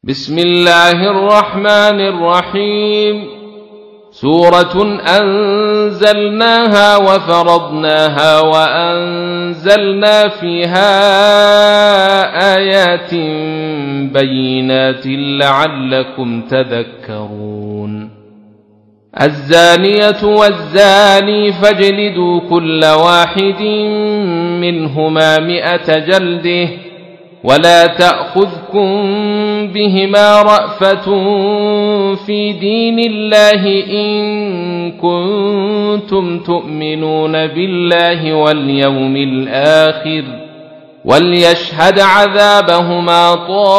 بسم الله الرحمن الرحيم. سورة أنزلناها وفرضناها وأنزلنا فيها آيات بينات لعلكم تذكرون. الزانية والزاني فاجلدوا كل واحد منهما 100 جلدة ولا تأخذكم بهما رأفة في دين الله إن كنتم تؤمنون بالله واليوم الآخر وليشهد عذابهما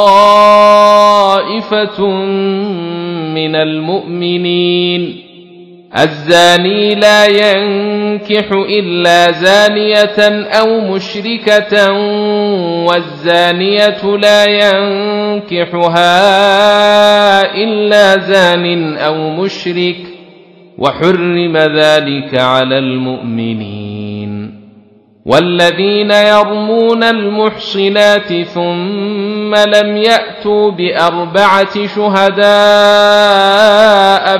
طائفة من المؤمنين. الزاني لا ينكح إلا زانية أو مشركة والزانية لا ينكحها إلا زان أو مشرك وحرم ذلك على المؤمنين. والذين يرمون المحصنات ثم لم يأتوا ب4 شهداء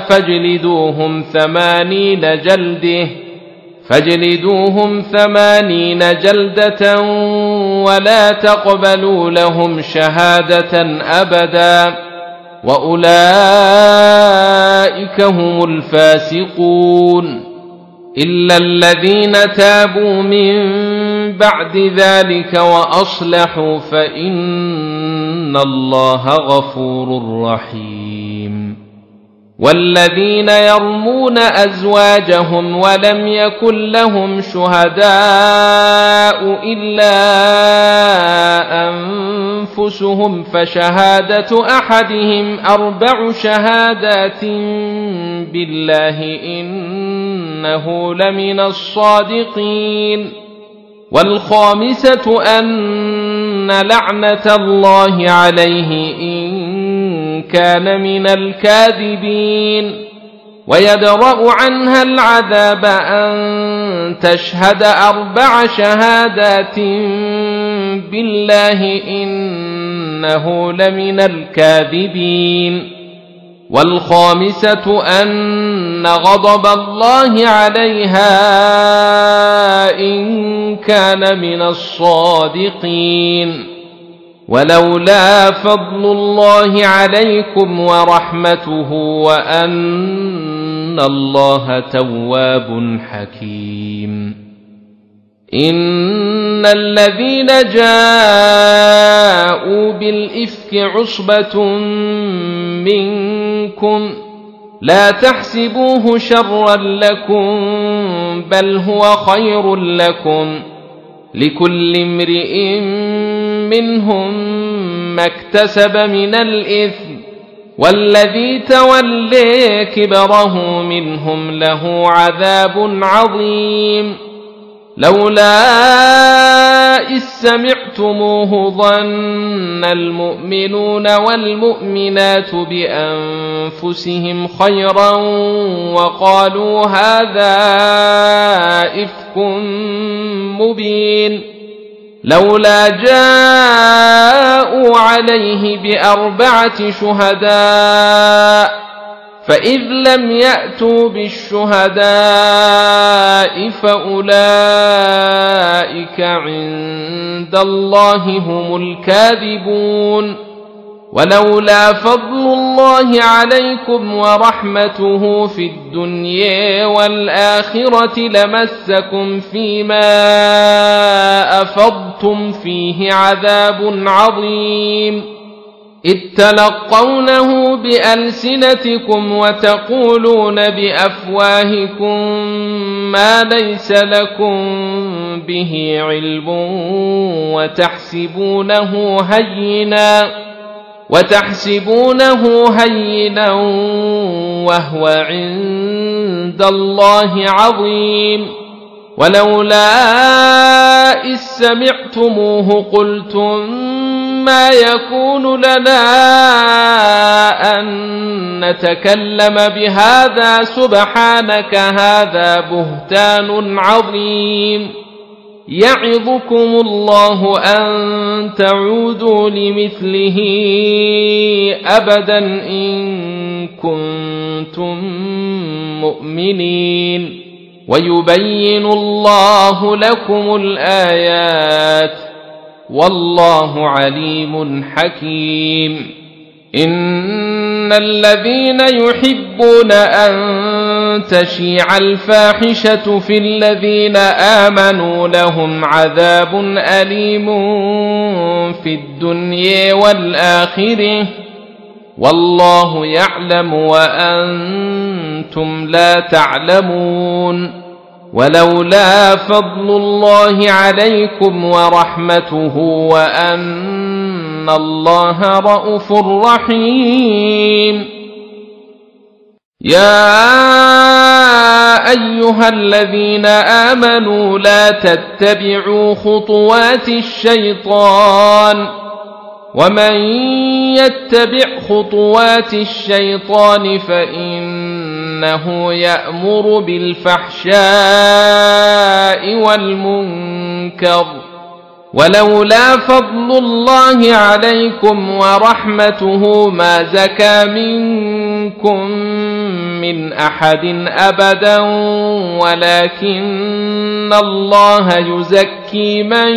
فاجلدوهم 80 جلدة ولا تقبلوا لهم شهادة أبدا وأولئك هم الفاسقون. إلا الذين تابوا من بعد ذلك وأصلحوا فإن الله غفور رحيم. والذين يرمون أزواجهم ولم يكن لهم شهداء إلا أنفسهم فشهادة أحدهم 4 شهادات بالله إنه لمن الصادقين. والخامسة أن لعنة الله عليه إن كان من الكاذبين. ويدرأ عنها العذاب أن تشهد 4 شهادات بالله إنه لمن الكاذبين. والخامسة أن غضب الله عليها إن كان من الصادقين. ولولا فضل الله عليكم ورحمته وأن الله تواب حكيم. إن الذين جاءوا بالإفك عصبة منكم لا تحسبوه شرا لكم بل هو خير لكم لكل امرئ منهم ما اكتسب من الإثم والذي تولي كبره منهم له عذاب عظيم. لولا إذ سمعتموه ظن المؤمنون والمؤمنات بأنفسهم خيرا وقالوا هذا إفك مبين. لولا جاءوا عليه ب4 شهداء فإذ لم يأتوا بالشهداء فأولئك عند الله هم الكاذبون. ولولا فضل الله عليكم ورحمته في الدنيا والآخرة لمسكم فيما أفضتم فيه عذاب عظيم. إذ تلقونه بألسنتكم وتقولون بأفواهكم ما ليس لكم به علم وتحسبونه هينا وهو عند الله عظيم. ولولا إذ سمعتموه قلتم ما يكون لنا أن نتكلم بهذا سبحانك هذا بهتان عظيم. يعظكم الله أن تعودوا لمثله أبدا إن كنتم مؤمنين ويبين الله لكم الآيات والله عليم حكيم إن الذين يحبون أن تشيع الفاحشة في الذين آمنوا لهم عذاب أليم في الدنيا والآخرة والله يعلم وأنتم لا تعلمون ولولا فضل الله عليكم ورحمته وأن الله رءوف رحيم يا أيها الذين آمنوا لا تتبعوا خطوات الشيطان ومن يتبع خطوات الشيطان فإنه يأمر بالفحشاء والمنكر ولولا فضل الله عليكم ورحمته ما زكى منكم من أحد أبدا ولكن الله يزكي من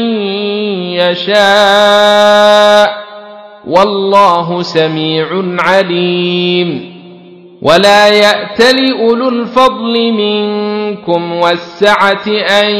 يشاء والله سميع عليم ولا يأتل أولو الفضل منكم والسعة أن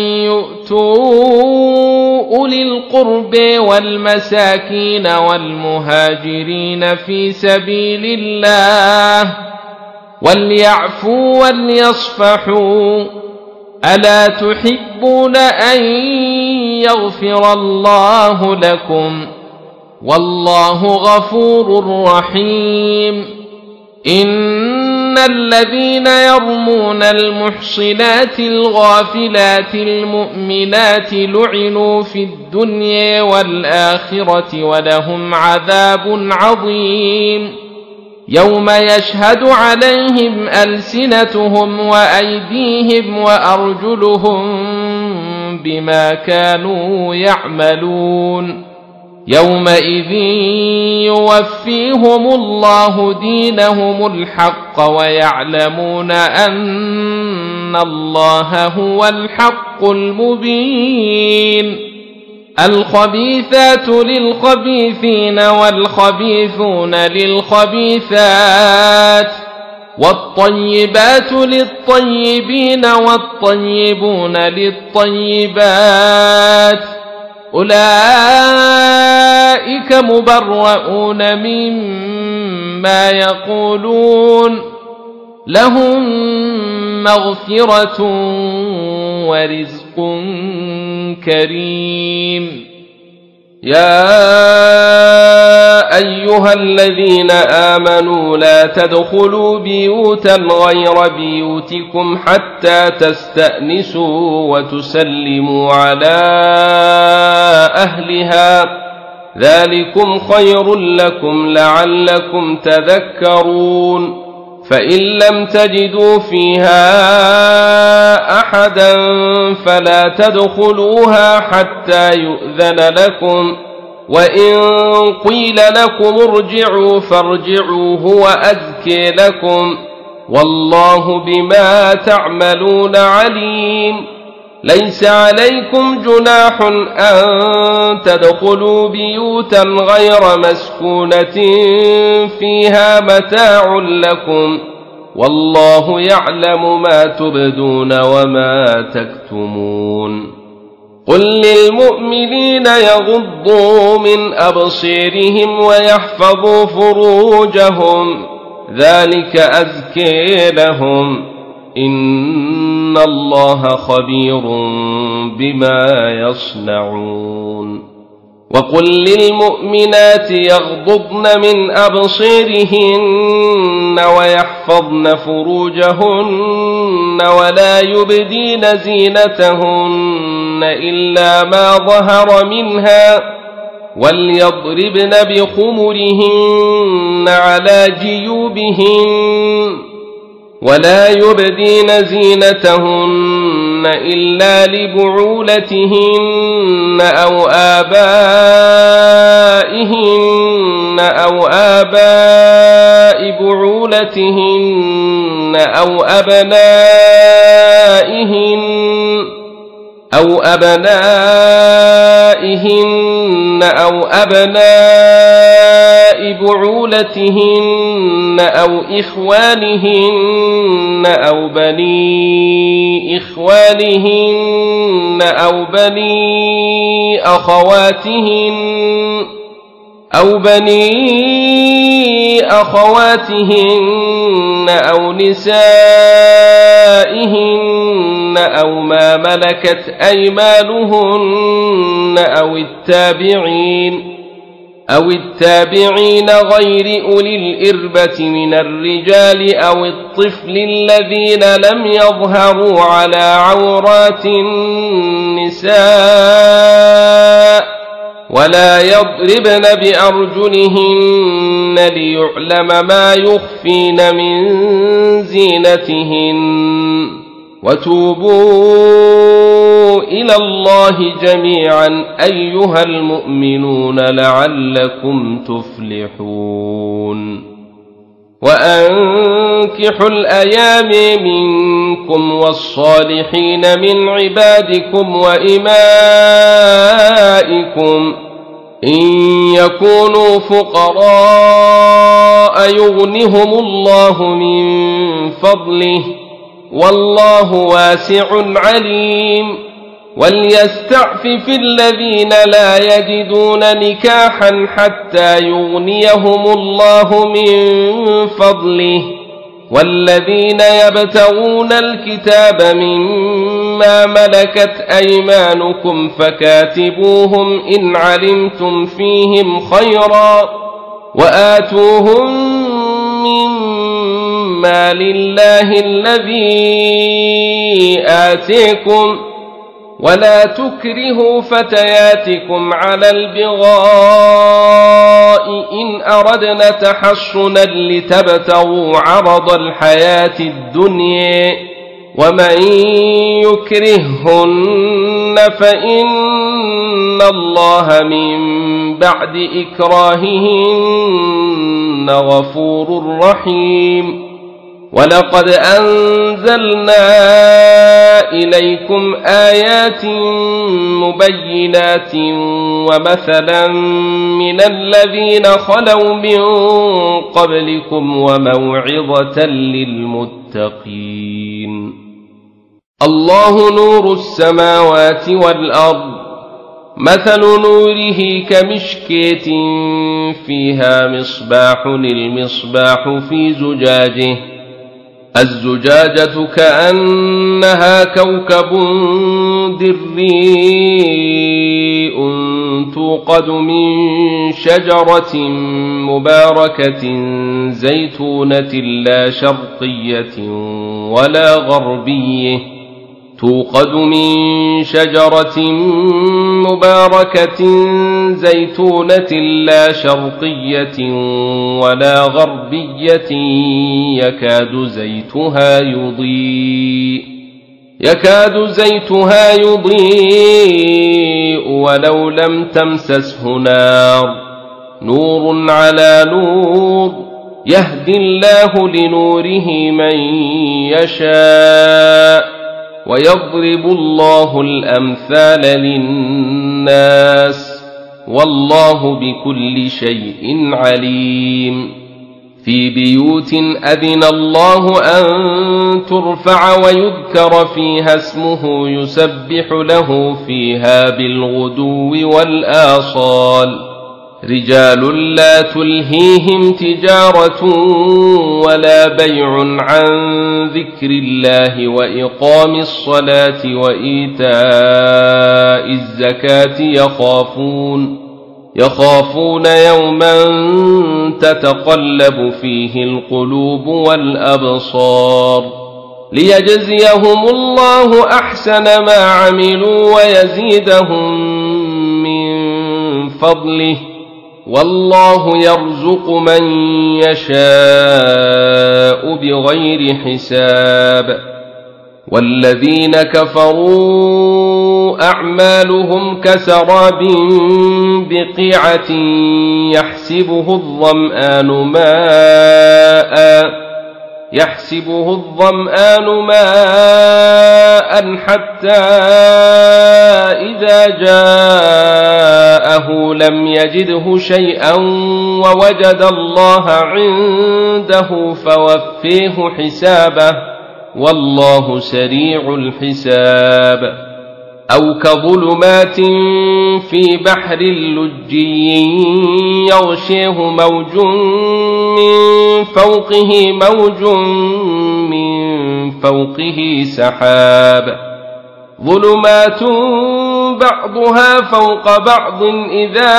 يؤتوا أولي القرب والمساكين والمهاجرين في سبيل الله وليعفوا وليصفحوا ألا تحبون أن يغفر الله لكم والله غفور رحيم إن الذين يرمون المحصنات الغافلات المؤمنات لعنوا في الدنيا والآخرة ولهم عذاب عظيم يوم يشهد عليهم ألسنتهم وأيديهم وأرجلهم بما كانوا يعملون يومئذ يوفيهم الله دينهم الحق ويعلمون أن الله هو الحق المبين الخبيثات للخبيثين والخبيثون للخبيثات والطيبات للطيبين والطيبون للطيبات أولئك مبرؤون مما يقولون لهم مغفرة ورزق كريم يا أيها الذين آمنوا لا تدخلوا بيوتا غير بيوتكم حتى تستأنسوا وتسلموا على أهلها ذلكم خير لكم لعلكم تذكرون فإن لم تجدوا فيها أحدا فلا تدخلوها حتى يؤذن لكم وإن قيل لكم ارجعوا فارجعوا هو أزكي لكم والله بما تعملون عليم ليس عليكم جناح أن تدخلوا بيوتا غير مسكونة فيها متاع لكم والله يعلم ما تبدون وما تكتمون قل للمؤمنين يغضوا من أبصيرهم ويحفظوا فروجهم ذلك أزكي لهم إن الله خبير بما يصنعون وقل للمؤمنات يغضضن من أبصيرهن ويحفظن فروجهن ولا يبدين زينتهن إلا ما ظهر منها وليضربن بخمرهن على جيوبهن ولا يبدين زينتهن إلا لبعولتهن أو آباء بعولتهن أو أبناء بعولتهن أو إخوانهن أو بني إخوانهن أو بني أخواتهن أو نسائهن أو ما ملكت أيمانهن أو التابعين غير أولي الإربة من الرجال أو الطفل الذين لم يظهروا على عورات النساء ولا يضربن بأرجلهن ليعلم ما يخفين من زينتهن وتوبوا إلى الله جميعا أيها المؤمنون لعلكم تفلحون وأنكحوا الأيام منكم والصالحين من عبادكم وإمائكم إن يكونوا فقراء يغنهم الله من فضله والله واسع عليم وليستعفف الذين لا يجدون نكاحا حتى يغنيهم الله من فضله والذين يبتغون الكتاب مما ملكت أيمانكم فكاتبوهم إن علمتم فيهم خيرا وآتوهم مما لله الذي آتيكم ولا تكرهوا فتياتكم على البغاء إن أردنا تحصنا لتبتغوا عرض الحياة الدنيا ومن يكرههن فإن الله من بعد إكراههن غفور رحيم ولقد أنزلنا إليكم آيات مبينات ومثلا من الذين خلوا من قبلكم وموعظة للمتقين الله نور السماوات والأرض مثل نوره كمشكاة فيها مصباح المصباح في زجاجه الزجاجة كأنها كوكب دري توقد من شجرة مباركة زيتونة لا شرقية ولا غربية توقد من شجرة مباركة زيتونة لا شرقية ولا غربية يكاد زيتها يضيء ولو لم تمسسه نار نور على نور يهدي الله لنوره من يشاء ويضرب الله الأمثال للناس والله بكل شيء عليم في بيوت أذن الله أن ترفع ويذكر فيها اسمه يسبح له فيها بالغدو والآصال رجال لا تلهيهم تجارة ولا بيع عن ذكر الله وإقام الصلاة وإيتاء الزكاة يخافون يوما تتقلب فيه القلوب والأبصار ليجزيهم الله أحسن ما عملوا ويزيدهم من فضله والله يرزق من يشاء بغير حساب والذين كفروا أعمالهم كسراب بقيعة يحسبه الظمآن ماء حتى إذا جاءه لم يجده شيئا ووجد الله عنده فوفيه حسابه والله سريع الحساب أو كظلمات في بحر لجي يغشيه موج من فوقه سحاب ظلمات بعضها فوق بعض إذا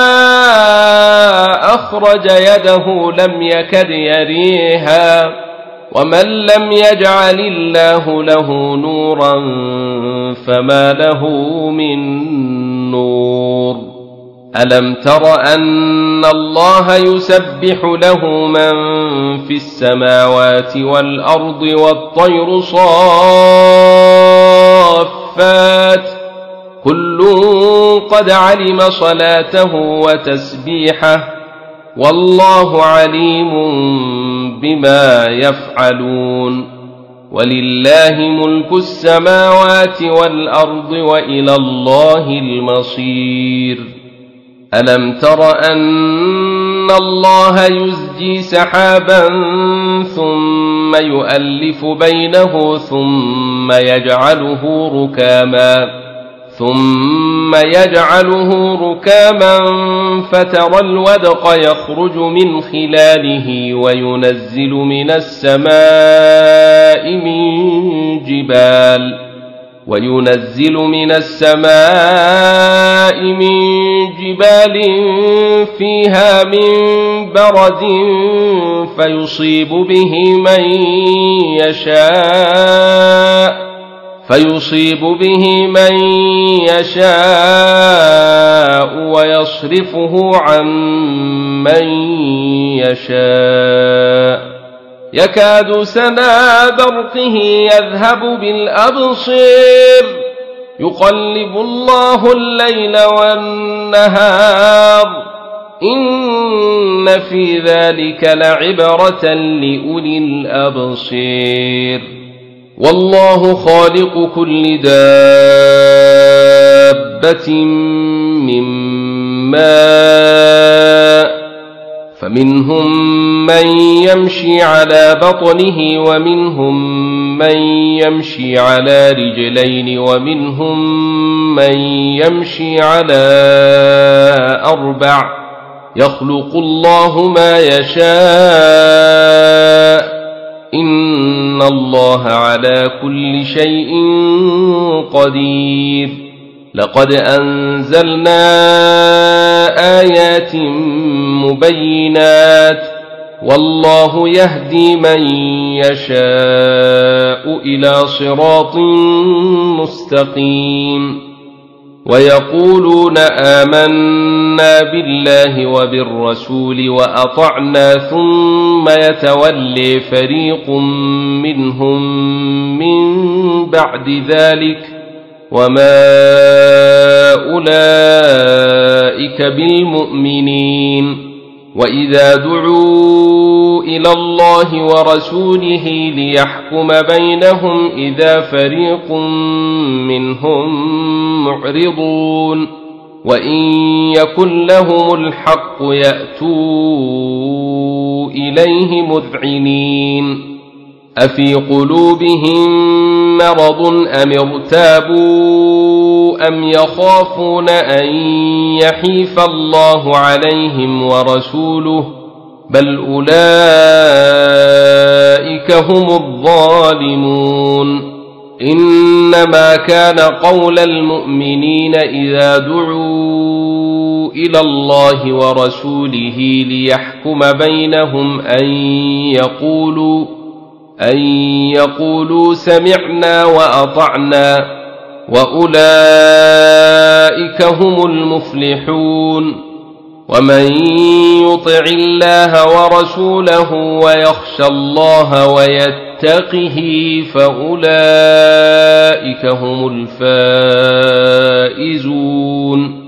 أخرج يده لم يكد يريها ومن لم يجعل الله له نورا فما له من نور ألم تر أن الله يسبح له من في السماوات والأرض والطير صافات كل قد علم صلاته وتسبيحه والله عليم بما يفعلون ولله ملك السماوات والأرض وإلى الله المصير ألم تر أن الله يزجي سحابا ثم يؤلف بينه ثم يجعله ركاما فترى الودق يخرج من خلاله وينزل من السماء من جبال فيها من برد فيصيب به من يشاء ويصرفه عن من يشاء يكاد سنا برقه يذهب بالأبصير يقلب الله الليل والنهار إن في ذلك لعبرة لأولي الأبصير والله خالق كل دابة من ماء فمنهم من يمشي على بطنه ومنهم من يمشي على رجلين ومنهم من يمشي على أربع يخلق الله ما يشاء إن الله على كل شيء قدير لقد أنزلنا آيات مبينات والله يهدي من يشاء إلى صراط مستقيم ويقولون آمنا بالله وبالرسول وأطعنا ثم يتولي فريق منهم من بعد ذلك وما أولئك بالمؤمنين وإذا دعوا إلى الله ورسوله ليحكم بينهم إذا فريق منهم معرضون وإن يكن لهم الحق يأتوا إليه مذعنين أفي قلوبهم مرض أم ارتابوا أم يخافون أن يحيف الله عليهم ورسوله بل أولئك هم الظالمون إنما كان قول المؤمنين إذا دعوا إلى الله ورسوله ليحكم بينهم أن يقولوا سمعنا وأطعنا وأولئك هم المفلحون ومن يطع الله ورسوله ويخشى الله ويتقه ويتقه فأولئك هم الفائزون.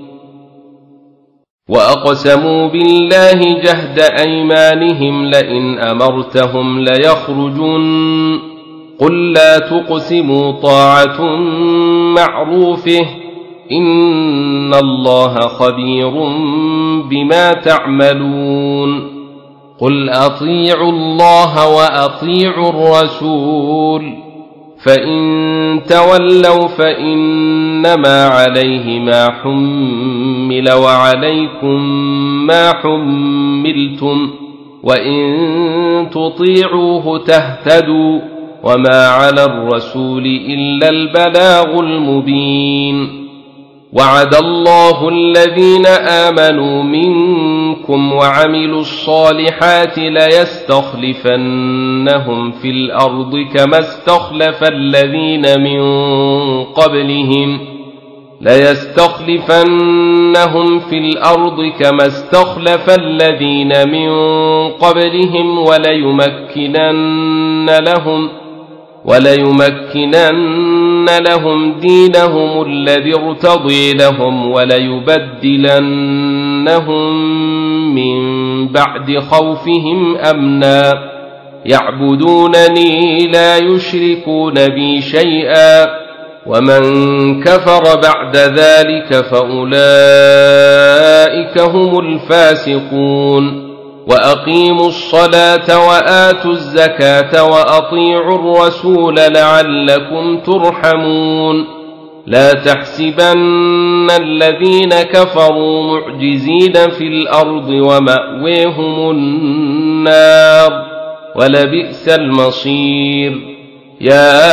وأقسموا بالله جهد أيمانهم لئن أمرتهم ليخرجن قل لا تقسموا طاعة معروفه إن الله خبير بما تعملون. قل أطيعوا الله وأطيعوا الرسول فإن تولوا فإنما عليه ما حمل وعليكم ما حملتم وإن تطيعوه تهتدوا وما على الرسول إلا البلاغ المبين. وعد الله الذين آمنوا منكم وعملوا الصالحات ليستخلفنهم في الأرض كما استخلف الذين من قبلهم وليمكنن لهم دينهم الذي ارتضي لهم وليبدلنهم من بعد خوفهم أمنا يعبدونني لا يشركون بي شيئا ومن كفر بعد ذلك فأولئك هم الفاسقون. وأقيموا الصلاة وآتوا الزكاة وأطيعوا الرسول لعلكم ترحمون. لا تحسبن الذين كفروا معجزين في الأرض ومأويهم النار ولبئس المصير. يا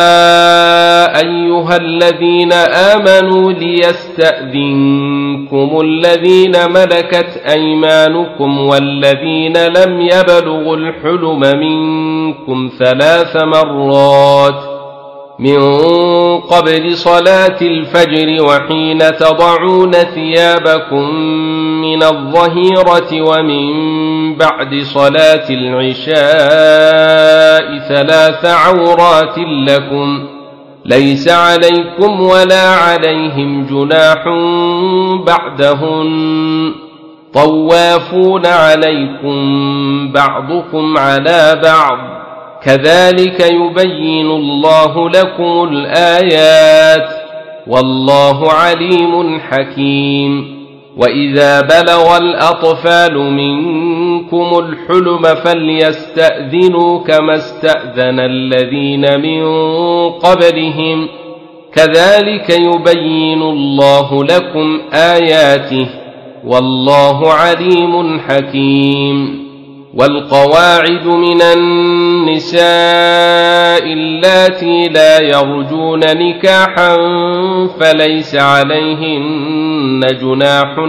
أيها الذين آمنوا ليستأذنكم الذين ملكت أيمانكم والذين لم يبلغوا الحلم منكم 3 مرات من قبل صلاة الفجر وحين تضعون ثيابكم من الظهيرة ومن بعد صلاة العشاء 3 عورات لكم ليس عليكم ولا عليهم جناح بعدهن طوافون عليكم بعضكم على بعض كذلك يبين الله لكم الآيات والله عليم حكيم. وإذا بلغ الأطفال منكم الحلم فليستأذنوا كما استأذن الذين من قبلهم كذلك يبين الله لكم آياته والله عليم حكيم. والقواعد من النساء اللاتي لا يرجون نكاحا فليس عليهن جناح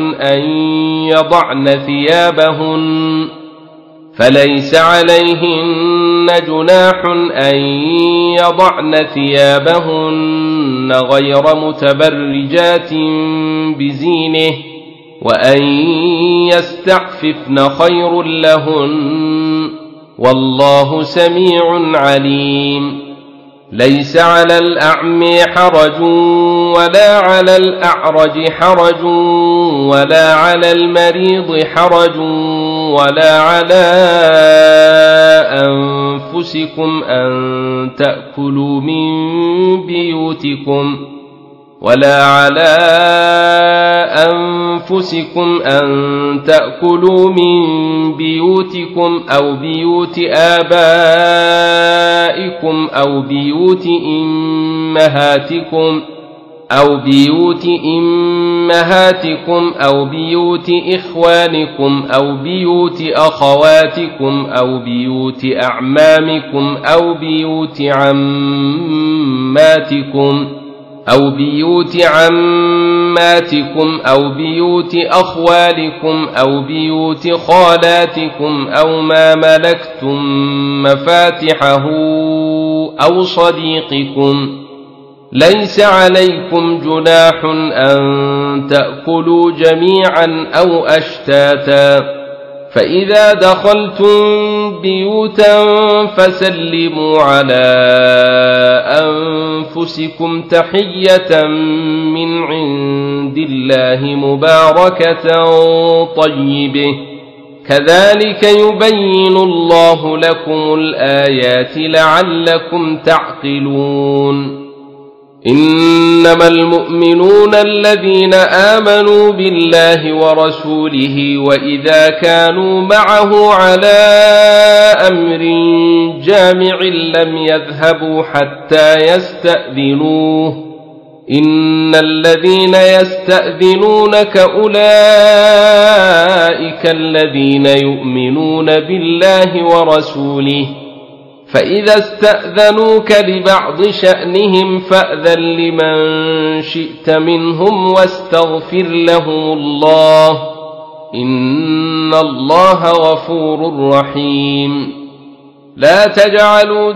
أن يضعن ثيابهن غير متبرجات بزينه وأن يستعففن خير لهن والله سميع عليم. ليس على الأعمى حرج ولا على الأعرج حرج ولا على المريض حرج ولا على أنفسكم أن تأكلوا من بيوتكم أو بيوت آبائكم أو بيوت أمهاتكم أو بيوت إخوانكم أو بيوت أخواتكم أو بيوت أعمامكم أو بيوت عماتكم أو بيوت أخوالكم أو بيوت خالاتكم أو ما ملكتم مفاتحه أو صديقكم. ليس عليكم جناح أن تأكلوا جميعا أو أشتاتا فإذا دخلتم بيوتا فسلموا على أنفسكم تحية من عند الله مباركة طيبة كذلك يبين الله لكم الآيات لعلكم تعقلون إنما المؤمنون الذين آمنوا بالله ورسوله وإذا كانوا معه على أمر جامع لم يذهبوا حتى يستأذنوه إن الذين يستأذنونك أولئك الذين يؤمنون بالله ورسوله فإذا استأذنوك لبعض شأنهم فأذن لمن شئت منهم واستغفر لهم الله إن الله غفور رحيم لا تجعلوا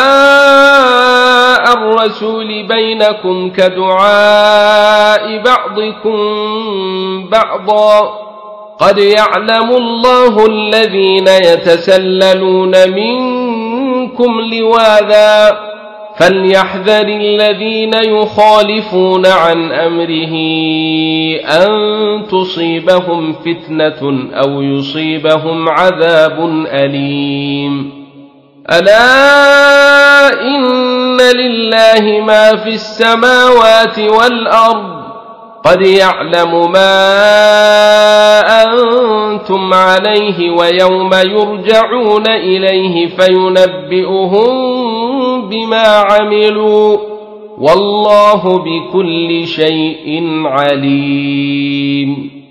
دعاء الرسول بينكم كدعاء بعضكم بعضا قد يعلم الله الذين يتسللون منكم لواذا فليحذر الذين يخالفون عن أمره أن تصيبهم فتنة أو يصيبهم عذاب أليم ألا إن لله ما في السماوات والأرض قد يعلم ما أنتم عليه ويوم يرجعون إليه فينبئهم بما عملوا والله بكل شيء عليم